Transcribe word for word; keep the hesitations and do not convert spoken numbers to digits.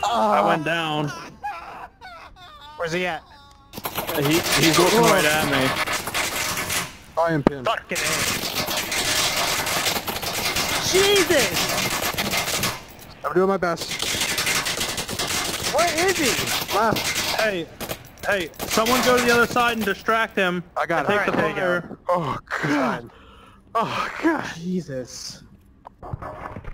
I went down. Where's he at? He, he's looking right at me. I am pinned. Fucking hell. Jesus! I'm doing my best. Where is he? Left. Hey, hey, someone go to the other side and distract him. I got and it. take the Alright, there you fire. Oh god. Oh god. Jesus.